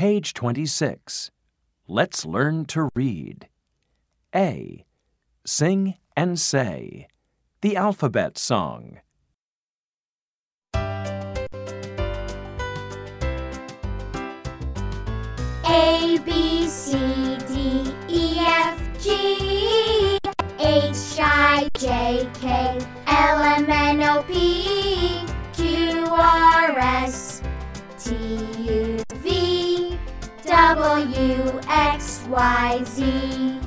Page 26. Let's learn to read. A. Sing and say. The alphabet song. A, B, C, D, E, F, G, H, I, J, K, L, M, N, O, P, Q, R, S, T, U, V, W, X, Y, Z.